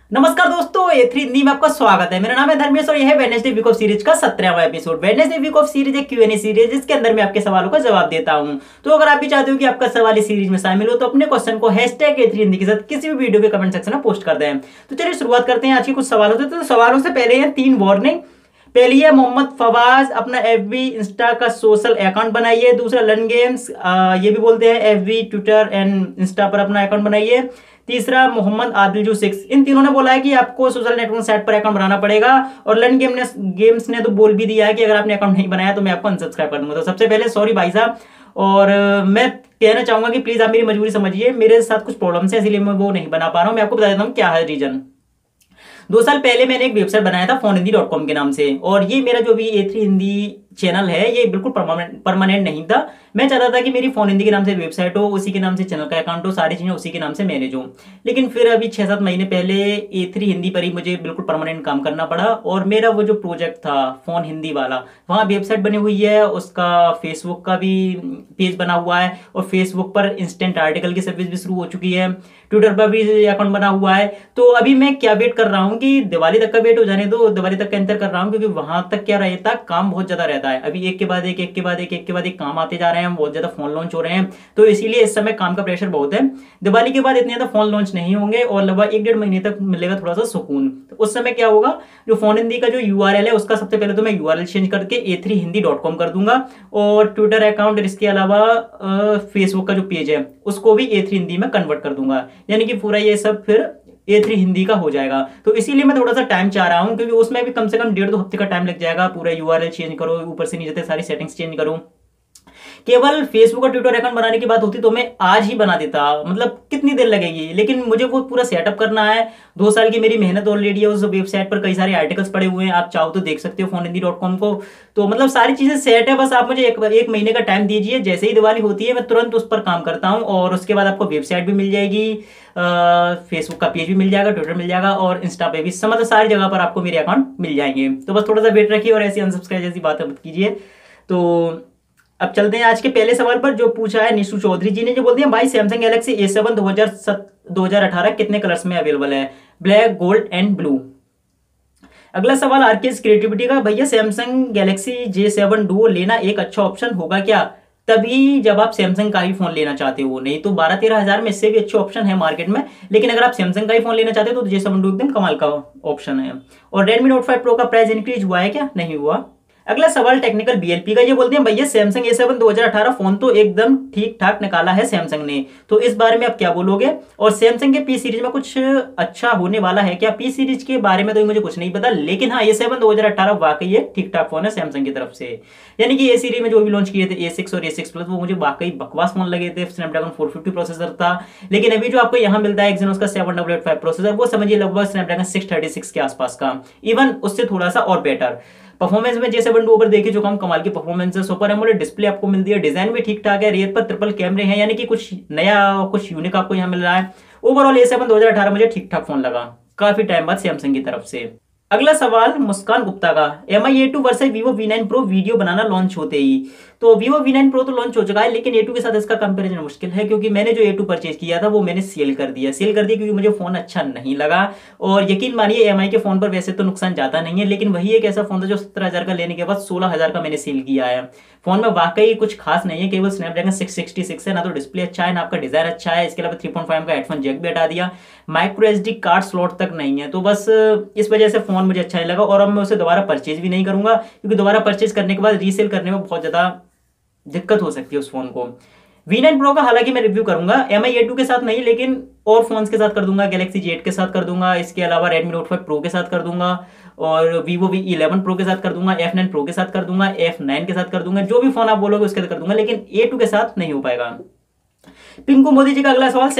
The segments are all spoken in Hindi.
नमस्कार दोस्तों, A3 हिंदी में आपका स्वागत है। मेरा नाम है धर्मेश और यह है वेडनेसडे वीक ऑफ सीरीज का 17वां episode. Wednesday week of series एक Q&A सीरीज जिसके अंदर मैं आपके सवालों का जवाब देता हूं। तो अगर आप भी चाहते हो कि आपका सवाल इस सीरीज में शामिल हो तो अपने क्वेश्चन को #A3 हिंदी के साथ किसी भी वीडियो के कमेंट सेक्शन में पोस्ट कर दें। तो चलिए शुरुआत करते हैं आज के कुछ सवालों से। तो सवालों से पहले हैं 3 वार्निंग। पहली है मोहम्मद फवाज, अपना FB इंस्टा का सोशल अकाउंट बनाइए। दूसरा लन गेम्स, ये भी बोलते हैं FB ट्विटर एंड इंस्टा पर अपना अकाउंट बनाइए। तीसरा मोहम्मद आदिलजू 6, इन तीनों ने बोला है कि आपको सोशल नेटवर्क साइट पर अकाउंट बनाना पड़ेगा। और लन गेम्स ने तो बोल भी दिया है कि अगर आपने अकाउंट नहीं बनाया तो मैं आपको अनसब्सक्राइब कर दूंगा। तो सबसे पहले सॉरी भाई साहब, और मैं कहना चाहूंगा कि प्लीज आप मेरी मजबूरी समझिए, मेरे साथ कुछ प्रॉब्लम्स है इसलिए मैं वो नहीं बना पा रहा हूं। मैं आपको बता देता हूं क्या है रीजन। 2 साल पहले मैंने एक वेबसाइट बनाया था fonhindy.com के नाम से, और ये मेरा जो भी A3 हिंदी चैनल है ये बिल्कुल परमानेंट नहीं था। मैं चाहता था कि मेरी फोन हिंदी के नाम से वेबसाइट हो, उसी के नाम से चैनल का अकाउंट हो, सारी चीजें उसी के नाम से मैनेज हो। लेकिन फिर अभी 6-7 महीने पहले A3 हिंदी पर ही मुझे बिल्कुल परमानेंट काम करना पड़ा, और मेरा वो जो प्रोजेक्ट था फोन हिंदी वाला, वहाँ वेबसाइट बनी हुई है, उसका फेसबुक का भी पेज बना हुआ है, और फेसबुक पर इंस्टेंट आर्टिकल की सर्विस भी शुरू हो चुकी है, ट्विटर पर भी अकाउंट बना हुआ है। तो अभी मैं क्या वेट कर रहा हूँ कि दिवाली तक का वेट हो जाने दो, दिवाली तक का इंतजार कर रहा हूँ, क्योंकि वहां तक क्या रहता है, काम बहुत ज्यादा रहता है। अभी एक के बाद एक, एक के बाद एक, एक के बाद एक काम आते जा रहे हैं, बहुत ज्यादा फोन लॉन्च हो रहे हैं, तो इसीलिए इस समय काम का प्रेशर बहुत है। दिवाली के बाद इतने ज्यादा फोन लॉन्च नहीं होंगे और लगभग 1-1.5 महीने तक मिलेगा थोड़ा सा सुकून। तो उस समय क्या होगा, जो फोन हिंदी का जो URL है उसका सबसे पहले तो मैं URL चेंज करके A3hindi.com कर दूंगा, और ट्विटर अकाउंट और इसके अलावा फेसबुक का जो पेज है उसको भी A3 हिंदी में कन्वर्ट कर दूंगा, यानी कि पूरा ये सब फिर A3 हिंदी का हो जाएगा। तो इसीलिए मैं थोड़ा सा टाइम चाह रहा हूं, क्योंकि उसमें भी कम से कम 1.5-2 हफ्ते का टाइम लग जाएगा। पूरा URL चेंज करो, ऊपर से नीचे तक सारी सेटिंग्स चेंज करो। केवल फेसबुक और ट्विटर अकाउंट बनाने की बात होती तो मैं आज ही बना देता, मतलब कितनी देर लगेगी, लेकिन मुझे वो पूरा सेटअप करना है। 2 साल की मेरी मेहनत ऑलरेडी है, उस वेबसाइट पर कई सारे आर्टिकल्स पड़े हुए हैं, आप चाहो तो देख सकते हो fonhindy.com को। तो मतलब सारी चीजें सेट है, बस आप मुझे एक महीने का टाइम दीजिए। जैसे ही दिवाली होती है मैं तुरंत उस पर काम करता हूँ, और उसके बाद आपको वेबसाइट भी मिल जाएगी, फेसबुक का पेज भी मिल जाएगा, ट्विटर मिल जाएगा, और इंस्टा पे भी, मतलब सारी जगह पर आपको मेरे अकाउंट मिल जाएंगे। तो बस थोड़ा सा वेट रखिए और ऐसी अनसब्सक्राइब जैसी बातें मत कीजिए। तो अब चलते हैं आज के पहले सवाल पर, जो पूछा है निशु चौधरी जी ने, जो बोलते हैं भाई सैमसंग गैलेक्सी A7 2018 कितने कलर्स में अवेलेबल है? Black, gold and blue. अगला सवाल आरकेएस क्रिएटिविटी का, भैया सैमसंग गैलेक्सी J7 डुओ लेना एक अच्छा ऑप्शन होगा क्या, तभी जब आप सैमसंग का ही फोन लेना चाहते हो? नहीं तो 12-13 हजार में इससे भी अच्छे ऑप्शन है मार्केट में, लेकिन अगर आप सैमसंग का ही फोन लेना चाहते हो तो J7 डुओ एकदम कमाल का ऑप्शन है। और Redmi Note 5 Pro का प्राइस इंक्रीज हुआ है क्या? नहीं हुआ। अगला सवाल टेक्निकल BLP का, ये बोलते हैं भैया सैमसंग A7 2018 फोन तो एकदम ठीक ठाक निकाला है सैमसंग ने, तो इस बारे में आप क्या बोलोगे? और सैमसंग के P सीरीज में कुछ अच्छा होने वाला है क्या? P सीरीज के बारे में तो मुझे कुछ नहीं पता, लेकिन हाँ A7 2018 वाकई एक ठीक ठाक फोन है सैमसंग की तरफ से। यानी कि A सीरीज में जो भी लॉन्च किए थे A6 और A6 प्लस, वो मुझे वाकई बकवास फोन लगे थे। स्नैपड्रैगन 450 प्रोसेसर था, लेकिन अभी जो आपको यहाँ मिलता है एक्सिनोस का 7885 प्रोसेसर, वो समझिए लगभग स्नैपड्रैगन 636 के आसपास का, इवन उससे थोड़ा सा और बेटर परफॉर्मेंस में। J7 डुओ पर देखिए जो काम कमाल की परफॉर्मेंस है, सुपर एमोलेड डिस्प्ले आपको मिलती है, डिजाइन भी ठीक ठाक है, रियर पर ट्रिपल कैमरे हैं, यानी कि कुछ नया कुछ यूनिक आपको यहाँ मिल रहा है। ओवरऑल A7 2018 मुझे ठीक ठाक फोन लगा, काफी टाइम बाद सैमसंग की तरफ से। अगला सवाल मुस्कान गुप्ता का, MI A2 versus Vivo V9 Pro video बनाना लॉन्च होते ही। तो Vivo V9 Pro तो लॉन्च हो चुका है, लेकिन A2 के साथ इसका कंपैरिजन मुश्किल है, क्योंकि मैंने जो A2 परचेज किया था वो मैंने सेल कर दिया क्योंकि मुझे फोन अच्छा नहीं लगा। और यकीन मानिए MI के फोन पर वैसे तो नुकसान जाता नहीं है, लेकिन वही एक ऐसा फोन था जो 17,000 का लेने के बाद 16,000 का मैंने सेल किया है। फोन में वाकई कुछ खास नहीं है, केवल स्नैपड्रैगन 666 है, ना तो डिस्प्ले अच्छा है ना आपका डिजाइन अच्छा है। इसके अलावा 3.5 का हेडफोन जैक भी हटा दिया, माइक्रो SD कार्ड स्लॉट तक नहीं है, तो बस इस वजह से फोन मुझे अच्छा नहीं लगा, और अब मैं उसे दोबारा परचेज भी नहीं करूंगा, क्योंकि दोबारा परचेज करने के बाद रीसेल करने में बहुत ज्यादा दिक्कत हो सकती है उस फोन को। V9 Pro का हालांकि मैं रिव्यू करूंगा MI A2 के साथ नहीं, लेकिन और फोन्स के साथ कर दूंगा, गैलेक्सी J8 के साथ कर दूंगा, इसके अलावा Redmi Note 5 Pro के साथ कर दूंगा, और Vivo V11 Pro के साथ कर दूंगा, F9 Pro के साथ कर दूंगा, F9 के साथ कर दूंगा, जो भी फोन आप बोलोगे उसके साथ कर दूंगा, लेकिन A2 के साथ नहीं हो पाएगा। पिंकू मोदी जी का अगला सवाल,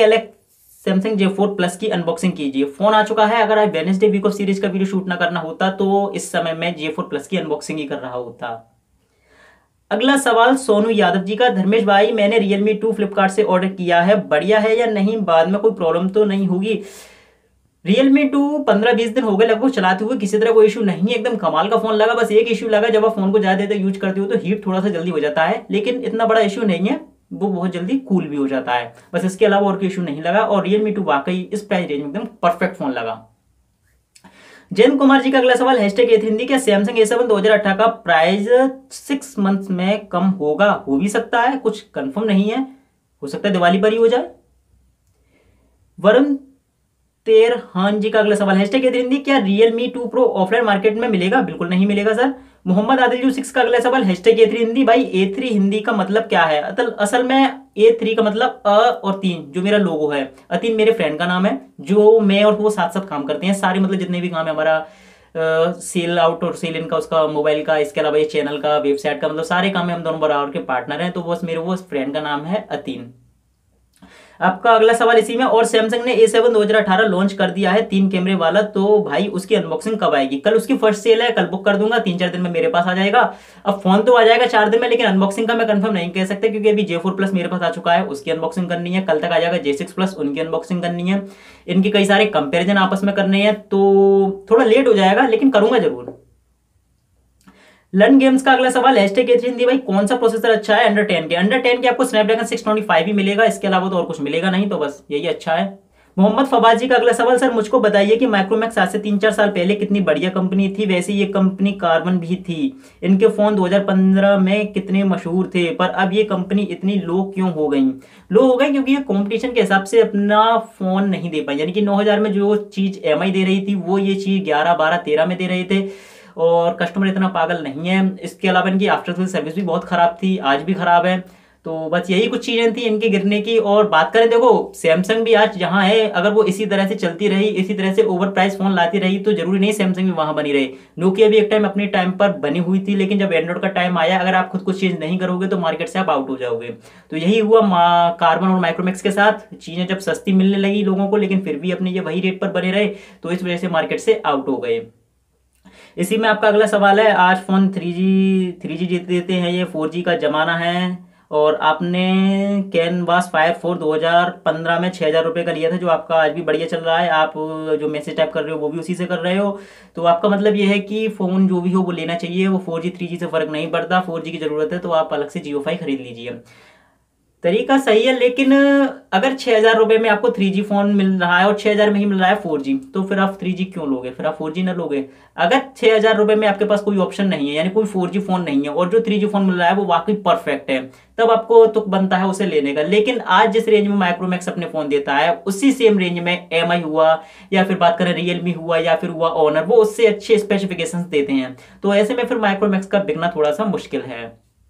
सैमसंग J4 प्लस की अनबॉक्सिंग कीजिए। फोन आ चुका है, अगर आज वेडनेसडे वीक ऑफ सीरीज का वीडियो शूट ना करना होता तो इस समय मैं J4 प्लस की अनबॉक्सिंग ही कर रहा होता। अगला सवाल सोनू यादव जी का, धर्मेश भाई मैंने Realme 2 फ्लिपकार्ट से ऑर्डर किया है, बढ़िया है या नहीं, बाद में कोई प्रॉब्लम तो नहीं होगी? Realme 2 15-20 दिन हो गए लगभग चलाते हुए, किसी तरह कोई इशू नहीं है, एकदम कमाल का फोन लगा। बस एक इशू लगा, जब आप फोन को ज्यादा देर यूज करते हो तो हीट थोड़ा सा जल्दी हो जाता है, लेकिन इतना बड़ा इशू नहीं है। वो बहुत जल्दी कूल भी हो जाता है। बस इसके अलावा और कोई इशू नहीं लगा, और Realme 2 वाकई इस प्राइस रेंज में एकदम परफेक्ट फोन लगा। जैन कुमार जी का अगला सवाल, हैशटैग A3 हिंदी, क्या सैमसंग A7 2018 का प्राइस 6 मंथ में कम होगा? हो भी सकता है, कुछ कंफर्म नहीं है, हो सकता है दिवाली पर ही हो जाए। वरुण तेरहान जी का अगला सवाल, हैशटैग A3 हिंदी, क्या Realme 2 Pro ऑफलाइन मार्केट में मिलेगा? बिल्कुल नहीं मिलेगा सर। मोहम्मद आदिल जू 6 का अगला सवाल, हैशटैग A3 हिंदी, भाई A3 हिंदी का मतलब क्या है? असल में A3 का मतलब और 3 जो मेरा लोगो है, अतीन मेरे फ्रेंड का नाम है, जो मैं और वो साथ साथ काम करते हैं सारे, मतलब जितने भी काम है हमारा, सेल आउट और सेल इन का, उसका मोबाइल का, इसके अलावा ये चैनल का, वेबसाइट का, मतलब सारे काम में हम दोनों बराबर के पार्टनर हैं। तो बस मेरे वो फ्रेंड का नाम है अतीन। आपका अगला सवाल इसी में, और सैमसंग ने A7 2018 लॉन्च कर दिया है 3 कैमरे वाला, तो भाई उसकी अनबॉक्सिंग कब आएगी? कल उसकी फर्स्ट सेल है, कल बुक कर दूंगा, 3-4 दिन में मेरे पास आ जाएगा। अब फोन तो आ जाएगा 4 दिन में, लेकिन अनबॉक्सिंग का मैं कंफर्म नहीं कह सकता, क्योंकि अभी J4 प्लस मेरे पास आ चुका है, उसकी अनबॉक्सिंग करनी है। कल तक आ जाएगा J6 प्लस, उनकी अनबॉक्सिंग करनी है। इनके कई सारे कंपेरिजन आपस में करने हैं, तो थोड़ा लेट हो जाएगा, लेकिन करूंगा जरूर। लन गेम्स का अगला सवाल, हैशटैग A3 हिंदी, भाई कौन सा प्रोसेसर अच्छा है अंडर 10 के? अंडर 10 के आपको स्नैपड्रैगन 625 ही मिलेगा, इसके अलावा तो और कुछ मिलेगा नहीं, तो बस यही अच्छा है। मोहम्मद फवाद जी का अगला सवाल, सर मुझको बताइए कि माइक्रोमैक्स आज से 3-4 साल पहले कितनी बढ़िया कंपनी थी, वैसे ये कंपनी कार्बन भी थी। इनके फोन 2015 में कितने मशहूर थे, पर अब ये कंपनी इतनी लो क्यों हो गई? लो हो गई क्योंकि ये कंपटीशन के हिसाब से अपना फोन नहीं दे पाई, यानी कि 9000 में जो चीज MI दे रही थी, वो ये चीज 11, 12, 13 में दे रहे थे, और कस्टमर इतना पागल नहीं है। इसके अलावा इनकी आफ्टर सेल सर्विस भी बहुत खराब थी, आज भी खराब है। तो बस यही कुछ चीजें थी इनके गिरने की। और बात करें, देखो सैमसंग भी आज जहां है, अगर वो इसी तरह से चलती रही, इसी तरह से ओवर प्राइस फोन लाती रही, तो जरूरी नहीं सैमसंग भी वहां बनी रही। नोकिया भी एक टाइम अपने टाइम पर बनी हुई थी, लेकिन जब एंड्रॉइड का टाइम आया, अगर आप खुद कुछ चेंज नहीं करोगे तो मार्केट से आप आउट हो जाओगे। तो यही हुआ कार्बन और माइक्रोमैक्स के साथ। चीजें जब सस्ती मिलने लगी लोगों को, लेकिन फिर भी अपने ये वही रेट पर बने रहे, तो इस वजह से मार्केट से आउट हो गए। इसी में आपका अगला सवाल है, आज फोन 3G देते हैं, ये 4G का जमाना है, और आपने कैनवास फायर 4 2015 में 6000 रुपये का लिया था, जो आपका आज भी बढ़िया चल रहा है। आप जो मैसेज टाइप कर रहे हो वो भी उसी से कर रहे हो, तो आपका मतलब ये है कि फोन जो भी हो वो लेना चाहिए, वो 4G 3G से फर्क नहीं पड़ता। 4G की जरूरत है तो आप अलग से Jio5 खरीद लीजिए। तरीका सही है, लेकिन अगर 6000 रुपये में आपको 3G फोन मिल रहा है और 6000 में ही मिल रहा है 4G, तो फिर आप 3G क्यों लोगे? फिर आप 4G ना लोगे। अगर 6000 रुपये में आपके पास कोई ऑप्शन नहीं है, यानी कोई 4G फोन नहीं है, और जो 3G फोन मिल रहा है वो वाकई परफेक्ट है, तब आपको तुक बनता है उसे लेने का। लेकिन आज जिस रेंज में माइक्रोमैक्स अपने फोन देता है, उसी सेम रेंज में MI हुआ, या फिर बात करें रियलमी हुआ, या फिर हुआ ऑनर, वो उससे अच्छे स्पेसिफिकेशंस देते हैं। तो ऐसे में फिर माइक्रोमैक्स का बिकना थोड़ा सा मुश्किल है।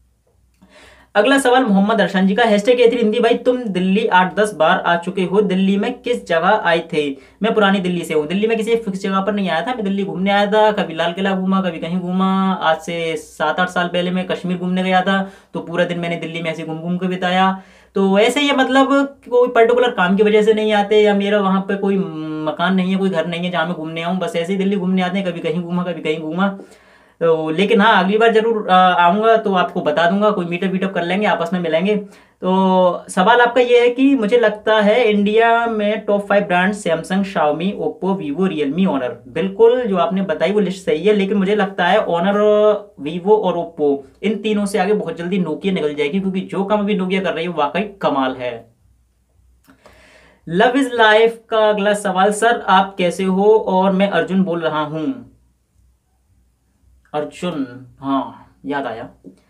अगला सवाल मोहम्मद अरशान जी का, हैशटैग A3 हिंदी, भाई तुम दिल्ली 8-10 बार आ चुके हो, दिल्ली में किस जगह आए थे? मैं पुरानी दिल्ली से हूँ, दिल्ली में किसी फिक्स जगह पर नहीं आया था, मैं दिल्ली घूमने आया था। कभी लाल किला घूमा, कभी कहीं घूमा। आज से 7-8 साल पहले मैं कश्मीर घूमने गया था, तो पूरा दिन मैंने दिल्ली में ऐसे घूम घूम के बिताया। तो ऐसे ही मतलब कोई पर्टिकुलर काम की वजह से नहीं आते, या मेरा वहाँ पे कोई मकान नहीं है, कोई घर नहीं है जहाँ मैं घूमने आऊँ, बस ऐसे ही दिल्ली घूमने आते हैं, कभी कहीं घूमा, कभी कहीं घूमा। तो लेकिन हाँ, अगली बार जरूर आऊँगा तो आपको बता दूंगा, कोई मीटअप वीटअप कर लेंगे, आपस में मिलेंगे। तो सवाल आपका ये है कि मुझे लगता है इंडिया में top 5 brand Samsung, Xiaomi, Oppo, Vivo, Realme, Honor. बिल्कुल जो आपने बताई वो लिस्ट सही है, लेकिन मुझे लगता है ऑनर, वीवो और ओप्पो, इन तीनों से आगे बहुत जल्दी नोकिया निकल जाएगी, क्योंकि जो काम अभी नोकिया कर रही है वाकई कमाल है। लव इज लाइफ का अगला सवाल, सर आप कैसे हो? और मैं अर्जुन बोल रहा हूं। अर्जुन, हाँ याद आया।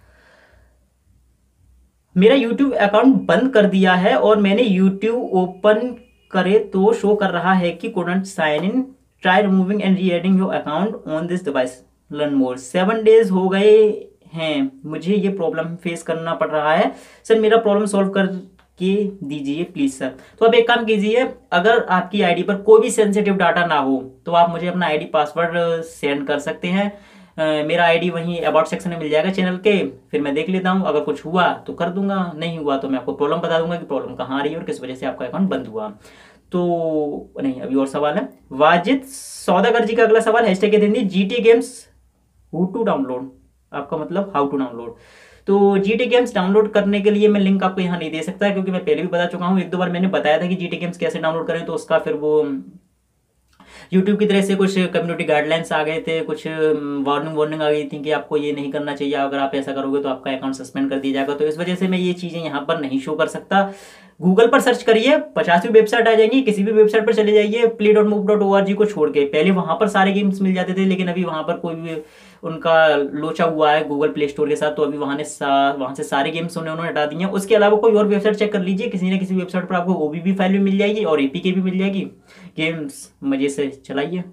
मेरा YouTube अकाउंट बंद कर दिया है, और मैंने YouTube ओपन करे तो शो कर रहा है कि couldn't sign in, try removing and re adding your account on this device, learn more. 7 days हो गए हैं, मुझे ये प्रॉब्लम फेस करना पड़ रहा है, सर मेरा प्रॉब्लम सॉल्व कर के दीजिए प्लीज सर। तो आप एक काम कीजिए, अगर आपकी आईडी पर कोई भी सेंसिटिव डाटा ना हो, तो आप मुझे अपना आईडी पासवर्ड सेंड कर सकते हैं। मेरा आईडी वहीं अबाउट सेक्शन में मिल जाएगा चैनल के, फिर मैं देख लेता हूँ, अगर कुछ हुआ तो कर दूंगा, नहीं हुआ तो मैं आपको प्रॉब्लम बता दूंगा कि प्रॉब्लम कहाँ आ रही है और किस वजह से आपका अकाउंट बंद हुआ। तो नहीं, अभी और सवाल है। वाजिद सौदागर जी का अगला सवाल, hashtag Hindi, GT games who to download, आपका मतलब हाउ टू डाउनलोड। तो GT गेम्स डाउनलोड करने के लिए मैं लिंक आपको यहाँ नहीं दे सकता, क्योंकि मैं पहले भी बता चुका हूँ, 1-2 बार मैंने बताया था कि GT गेम्स कैसे डाउनलोड करें, तो उसका फिर वो यूट्यूब की तरह से कुछ कम्युनिटी गाइडलाइंस आ गए थे, कुछ वार्निंग आ गई थी कि आपको ये नहीं करना चाहिए, अगर आप ऐसा करोगे तो आपका अकाउंट सस्पेंड कर दिया जाएगा। तो इस वजह से मैं ये चीज़ें यहाँ पर नहीं शो कर सकता। गूगल पर सर्च करिए, 50वीं वेबसाइट आ जाएंगी, किसी भी वेबसाइट पर चले जाइए, play.move.org को छोड़ के। पहले वहां पर सारे गेम्स मिल जाते थे, लेकिन अभी वहां पर कोई भी उनका लोचा हुआ है गूगल प्ले स्टोर के साथ, तो अभी वहां से सारे गेम्स उन्होंने हटा दिए हैं। उसके अलावा कोई और वेबसाइट चेक कर लीजिए, किसी न किसी वेबसाइट पर आपको ओबीबी फाइल भी मिल जाएगी और एपीके भी मिल जाएगी। गेम्स मजे से चलाइए।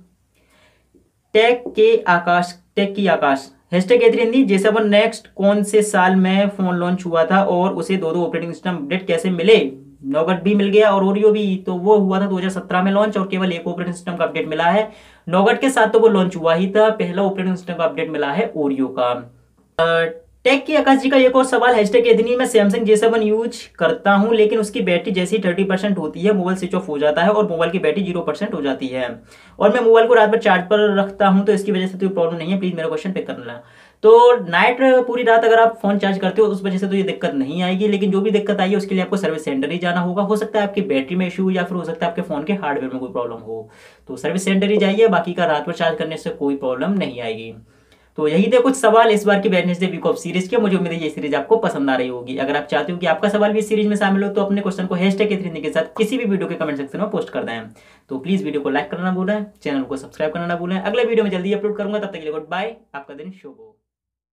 टेक की आकाश हैशटैग A3hindi J7 नेक्स्ट कौन से साल में फोन लॉन्च हुआ था और उसे दो ऑपरेटिंग सिस्टम अपडेट कैसे मिले? नौगट भी मिल गया और ओरियो भी, तो वो हुआ था 2017 में लॉन्च और केवल एक ऑपरेटिंग सिस्टम का अपडेट मिला है। नौगट के साथ तो वो लॉन्च हुआ ही था, पहला ऑपरेटिंग सिस्टम का अपडेट मिला है ओरियो का। टेक की आकाश जी का एक और सवाल हैशटैग A3hindi मैं सैमसंग J7 यूज करता हूं, लेकिन उसकी बैटरी जैसी 30% होती है मोबाइल स्विच ऑफ हो जाता है और मोबाइल की बैटरी 0% हो जाती है, और मैं मोबाइल को रात भर चार्ज पर रखता हूं, तो इसकी वजह से तो प्रॉब्लम नहीं है, प्लीज मेरा क्वेश्चन पिक करना। तो नाइट पूरी रात अगर आप फोन चार्ज करते हो उस वजह से तो ये दिक्कत नहीं आएगी, लेकिन जो भी दिक्कत आई है उसके लिए आपको सर्विस सेंटर ही जाना होगा। हो सकता है आपकी बैटरी में इशू या फिर हो सकता है आपके फोन के हार्डवेयर में कोई प्रॉब्लम हो, तो सर्विस सेंटर ही जाइए, बाकी का रात भर चार्ज करने से कोई प्रॉब्लम नहीं आएगी। तो यही थे कुछ सवाल इस बार की वेडनेसडे वीक ऑफ सीरीज के। मुझे उम्मीद है ये सीरीज आपको पसंद आ रही होगी। अगर आप चाहते हो कि आपका सवाल भी इस सीरीज में शामिल हो तो अपने क्वेश्चन को हैशटैग A3hindi के साथ किसी भी वीडियो के कमेंट सेक्शन में पोस्ट कर दें। तो प्लीज वीडियो को लाइक करना ना भूलें, चैनल को सब्सक्राइब करना ना भूलें। अगले वीडियो में जल्दी अपलोड करूंगा, तब तक के लिए गुड बाय, आपका दिन शुभ हो।